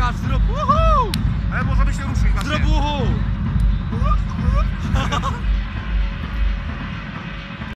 Patrz, zrób uhu! Ale możemy się ruszyć. Zrób uhu!